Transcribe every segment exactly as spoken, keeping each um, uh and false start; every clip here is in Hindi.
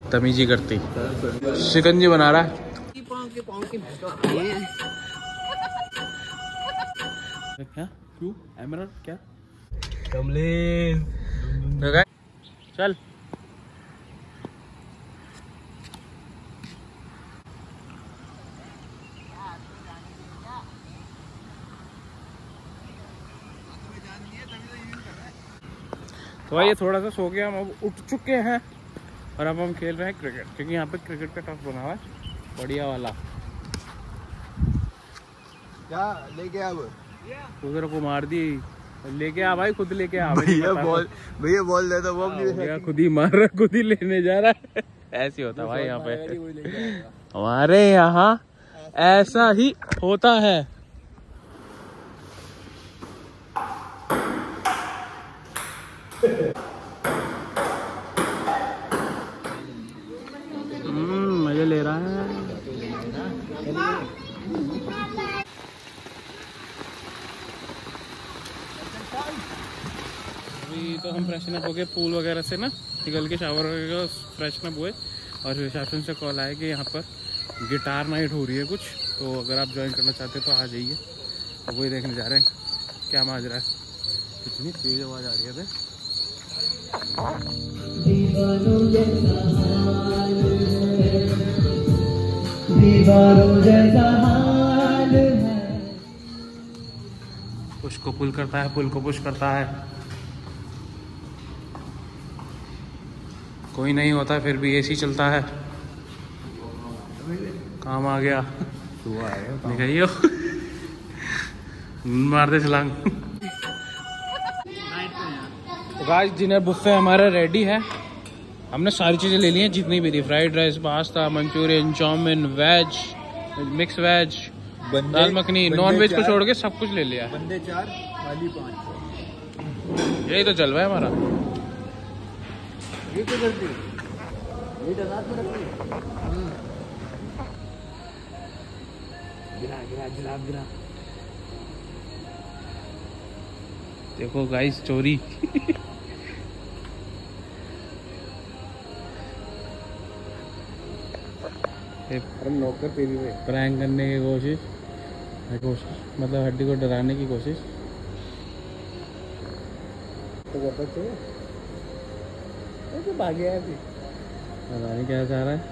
तमीजी करती। शिकंजी बना रहा है। क्या क्यों एमराल्ड क्या कमलेश चल तो भाई ये थोड़ा सा सो गया, हम अब उठ चुके हैं और अब हम खेल रहे हैं क्रिकेट, क्योंकि यहाँ पे क्रिकेट का टफ बना हुआ है बढ़िया वाला। क्या लेके अब उधर को मार दी, लेके आ भाई, खुद लेके आ। भैया बॉल भैया बॉल दे दो, वो भी खुद ही मार रहा, खुद ही लेने जा रहा है। ऐसे होता है भाई यहाँ पे, हमारे यहाँ ऐसा ही होता है। हम्म मजे ले रहा है। अभी तो हम फ्रेशन अप हो गए पूल वगैरह से ना, निकल के शावर वगैरह फ्रेशन अप हुए और रिसेप्शन से कॉल आया कि यहाँ पर गिटार नाइट हो रही है कुछ, तो अगर आप ज्वाइन करना चाहते हो तो आ जाइए। तो वही देखने जा रहे हैं क्या माजरा है। कितनी तेज आवाज आ रही है। पुश को पुल करता है, पुल को पुश करता है, कोई नहीं होता फिर भी एसी चलता है। काम आ गया, दिखाइयो मार दे छलांग। गाइस डिनर बुफे हमारा रेडी है, हमने सारी चीज़ें ले ली हैं जितनी भी थी, fried rice, pasta, Manchurian, chow mein, veg, mix veg, dal makhani, non veg को छोड़ के सब कुछ ले लिया। बंदे चार थाली पाँच, यही तो चल रहा है हमारा। ये क्या करती है? ये डरात में रखती है। गिरा गिरा गिरा गिरा। देखो गाइस चोरी। हम नौकर पे भी प्रैंक करने की कोशिश कोशिश मतलब हड्डी को डराने की कोशिश। तो वापस से तो भाग गया है, पता नहीं क्या चाह रहा है।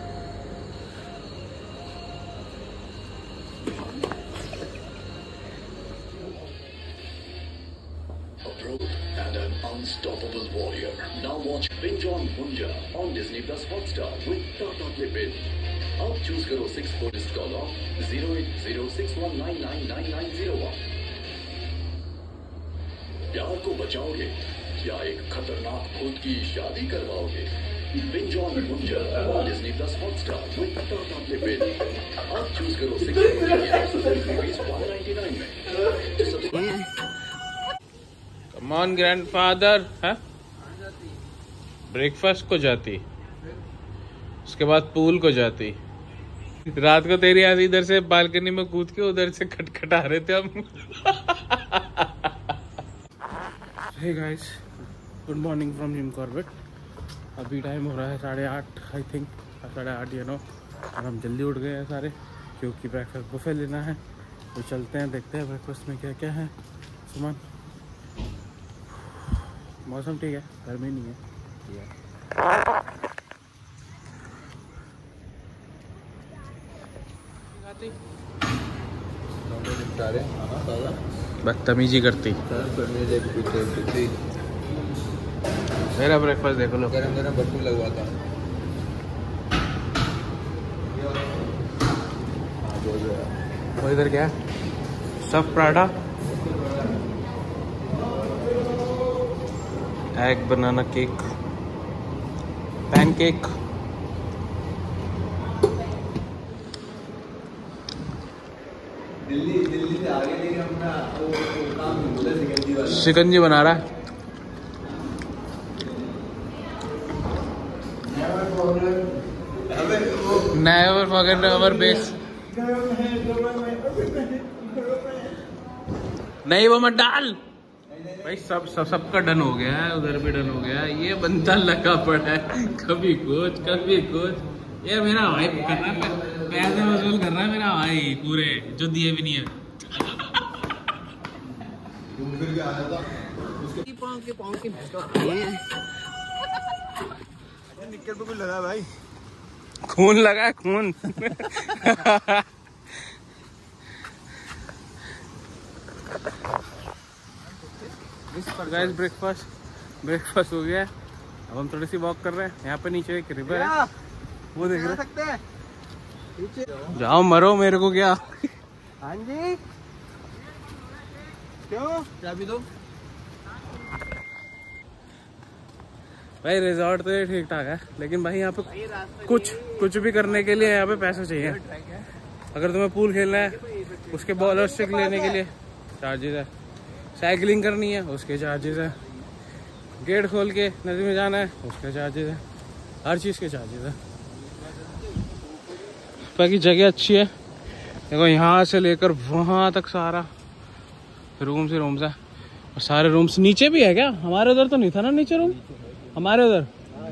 And an unstoppable warrior. Now watch Binge on Munja on Disney Plus Hotstar with Tata Clip-In. अब चूज करो six four call of zero eight zero six one nine nine nine nine zero one. प्यार को बचाओगे या एक खतरनाक भूत की शादी करवाओगे? Binge on Munja on Disney Plus Hotstar with Tata Clip-In. अब चूज करो six four one ninety nine में। कम ऑन ग्रैंडफादर है। ब्रेकफास्ट को जाती, उसके बाद पूल को जाती, रात को तेरी आज इधर से बालकनी में कूद के उधर से खटखटा रहे थे हम। Hey guys, good morning from Jim Corbett. अभी टाइम हो रहा है साढ़े आठ, आई थिंक साढ़े आठ या नौ, और हम जल्दी उठ गए हैं सारे क्योंकि ब्रेकफास्ट बुफे लेना है। तो चलते हैं, देखते हैं ब्रेकफास्ट में क्या क्या है सामान। मौसम ठीक है, गर्मी नहीं है। बदतमीजी करती। मेरा ब्रेकफास्ट देखो लो, गरम गरम भट्टू लगवाता हूँ। वो इधर क्या है? Stuff paratha, egg banana cake, pancake, Delhi Delhi से आगे लेके अपना वो काम शिकंजी वाला शिकंजी बना रहा है। Never forget our base. नहीं वो मत डाल, भाई सब सब सबका डन हो गया है, उधर भी डन हो गया है। ये बंदा लगा पड़ा है, कभी कुछ कभी कुछ। ये मेरा भाई कर रहा है, पैसे वसूल कर रहा है मेरा भाई पूरे, जो दिए भी नहीं है। निक्कर पे कुछ लगा भाई, खून लगा है, खून। गाइस ब्रेकफास्ट ब्रेकफास्ट हो गया है। अब हम थोड़ी सी वॉक कर रहे हैं। यहाँ पे नीचे एक रिवर है, वो देख रहे सकते हैं। जाओ मरो, मेरे को क्या। हाँ जी, क्यों चाबी दो भाई। रिजॉर्ट तो ये ठीक ठाक है, लेकिन भाई यहाँ पे कुछ कुछ भी करने के लिए यहाँ पे पैसे चाहिए। अगर तुम्हें पूल खेलना है, उसके बॉल और स्टिक लेने के लिए चार्जेस है। साइकिलिंग करनी है, उसके चार्जेस है। गेट खोल के नदी में जाना है, उसके चार्जेस है। हर चीज़ के चार्जेस है। बाकी जगह अच्छी है। देखो यहाँ से लेकर वहाँ तक सारा रूम्स ही रूम्स है, और सारे रूम्स नीचे भी है क्या? हमारे उधर तो नहीं था ना नीचे रूम, हमारे उधर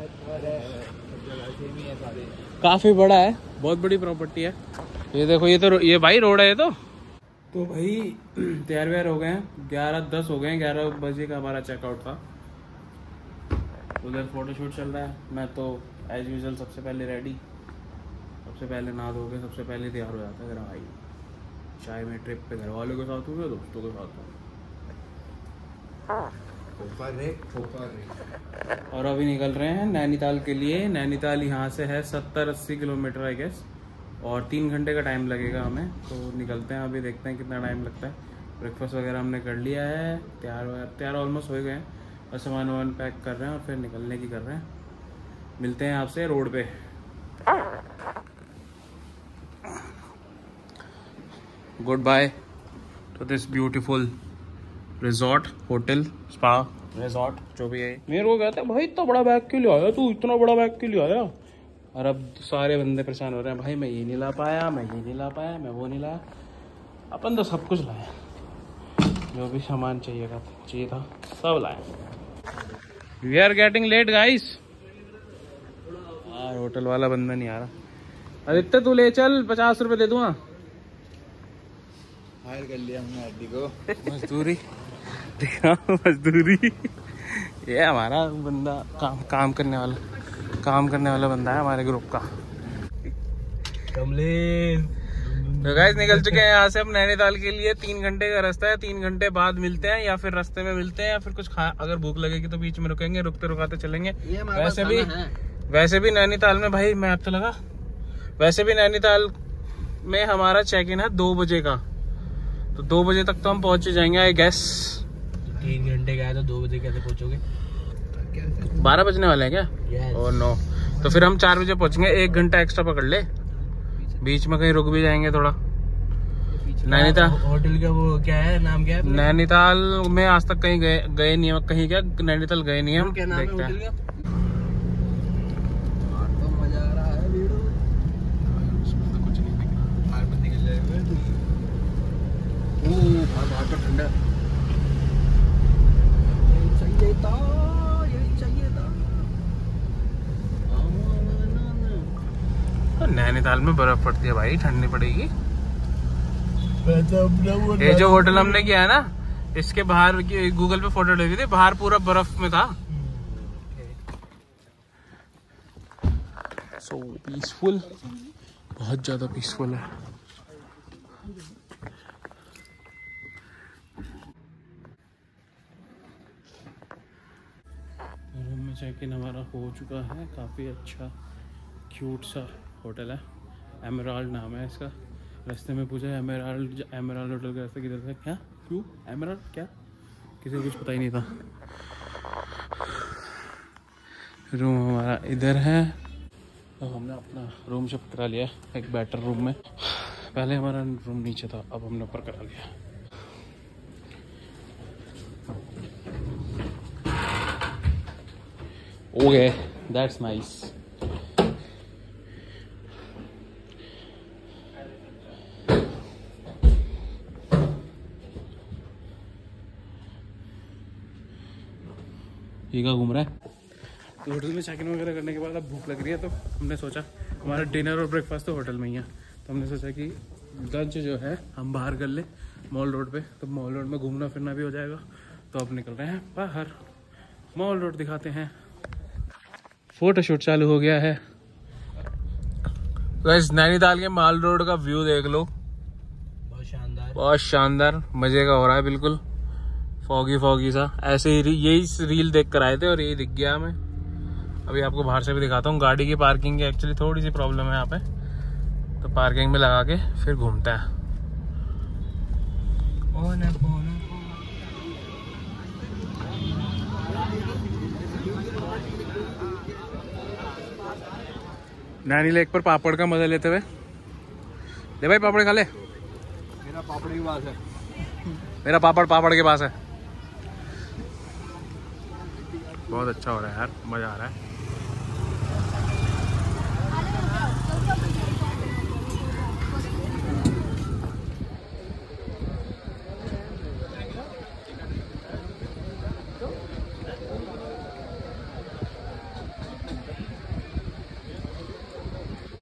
काफी बड़ा है, बहुत बड़ी प्रॉपर्टी है। ये देखो, ये तो ये भाई रोड है ये तो। तो भाई तैयार व्यार हो गए हैं, ग्यारह दस हो गए हैं, ग्यारह बजे का हमारा चेकआउट था। उधर फोटोशूट चल रहा है। मैं तो एज यूजुअल सबसे पहले रेडी, सबसे पहले नहा धो के सबसे पहले तैयार हो जाता है मेरा भाई। चाहे मैं ट्रिप पे घर वालों के साथ हूँ या दोस्तों के साथ हूँ। और अभी निकल रहे हैं नैनीताल के लिए। नैनीताल यहाँ से है सत्तर अस्सी किलोमीटर आई गेस, और तीन घंटे का टाइम लगेगा हमें। तो निकलते हैं, अभी देखते हैं कितना टाइम लगता है। ब्रेकफास्ट वगैरह हमने कर लिया है, तैयार तैयार ऑलमोस्ट हो गए हैं, और सामान वामान पैक कर रहे हैं और फिर निकलने की कर रहे हैं। मिलते हैं आपसे रोड पे। Goodbye to this beautiful resort, hotel, spa resort, जो भी है। मेरे को कहते हैं भाई इतना बड़ा बैग क्यों ले आया तू, इतना बड़ा बैग क्यों ले आया। और अब सारे बंदे परेशान हो रहे हैं, भाई मैं ये नहीं ला पाया, मैं ये नहीं ला पाया, मैं वो नहीं लाया। अपन तो सब कुछ लाए, जो भी सामान चाहिए था चाहिए था सब लाए। We are getting late guys. यार होटल वाला बंदा नहीं आ रहा। आदित्य तू ले चल, पचास रुपए दे दूंगा। हायर कर लिया हमने आदि को। मजदूरी मजदूरी। ये हमारा बंदा काम काम करने वाला काम करने वाला बंदा है हमारे ग्रुप का। कमलेश तो गाइस निकल चुके हैं यहाँ से हम नैनीताल के लिए। तीन घंटे का रास्ता है, तीन घंटे बाद मिलते हैं, या फिर रास्ते में मिलते हैं, या फिर कुछ खा, अगर भूख लगेगी तो बीच में रुकेंगे, रुकते रुकाते चलेंगे। वैसे भी वैसे भी नैनीताल में भाई मैं तो लगा वैसे भी नैनीताल में हमारा चेक इन है दो बजे का, तो दो बजे तक तो हम पहुंच जाएंगे आई गेस। तीन घंटे का है तो दो बजे कैसे पहुंचोगे? बारह बजने वाले हैं क्या? yes. और नौ, तो फिर हम चार बजे पहुंचेंगे। एक घंटा एक्स्ट्रा पकड़ ले, बीच में कहीं रुक भी जाएंगे थोड़ा। नैनीताल होटल का वो क्या है, नाम क्या है? नैनीताल में आज तक कहीं गए गए नहीं है, कहीं क्या नैनीताल गए नहीं हम। क्या नाम है होटल का? तो मजा आ रहा है वीडियो। कुछ नहीं दिख रहा, बाहर बंद निकल जाएगा। ओह बाहर तो ठंडा। चाहिए था, यही चाहिए था। नैनीताल में बर्फ पड़ती है भाई, ठंडी पड़ेगी। ये जो होटल हमने किया है ना, इसके बाहर की गूगल पे फोटो लगी थी, बाहर पूरा बर्फ में था। सो पीसफुल, बहुत ज्यादा पीसफुल है। रूम में चेक इन हमारा हो चुका है। काफ़ी अच्छा क्यूट सा होटल है, एमराल्ड नाम है इसका। रास्ते में पूछा एमराल्ड एमराल्ड होटल का रास्ता किधर था, क्या क्यों एमराल्ड क्या, किसी को कुछ पता ही नहीं था। रूम हमारा इधर है। अब हमने अपना रूम शिफ्ट करा लिया एक बेटर रूम में। पहले हमारा रूम नीचे था, अब हमने ऊपर करा लिया। Okay that's nice. ठीक है घूम रहा है। तो होटल में चेक इन वगैरह करने के बाद अब भूख लग रही है, तो हमने सोचा हमारा डिनर और ब्रेकफास्ट तो होटल में ही है, तो हमने सोचा कि लंच जो है हम बाहर कर ले मॉल रोड पे, तो मॉल रोड में घूमना फिरना भी हो जाएगा। तो अब निकल रहे हैं बाहर, मॉल रोड दिखाते हैं। फोटो शूट चालू हो गया है। तो इस नैनीताल के मॉल रोड का व्यू देख लो, बहुत शानदार, बहुत शानदार, मजे का हो रहा है बिल्कुल फॉगी फॉगी सा। ऐसे ही यही रील देख कर आए थे और यही दिख गया हमें। अभी आपको बाहर से भी दिखाता हूँ। गाड़ी की पार्किंग की एक्चुअली थोड़ी सी प्रॉब्लम है यहाँ पे, तो पार्किंग में लगा के फिर घूमते हैं। नैनी लेक पर पापड़ का मजा लेते हुए। ले भाई पापड़ खा ले। मेरा पापड़ के पास है, मेरा पापड़ पापड़ के पास है। बहुत अच्छा हो रहा है यार, मजा आ रहा है।